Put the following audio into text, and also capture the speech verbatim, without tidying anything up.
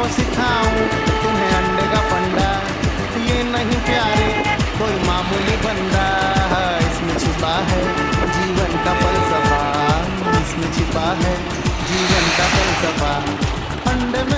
सिखाऊं तुम्हें अंडे का फंडा, ये नहीं प्यारे कोई मामूली बंदा, इसमें छिपा है जीवन का फलसफा, इसमें छिपा है जीवन का फलसफा।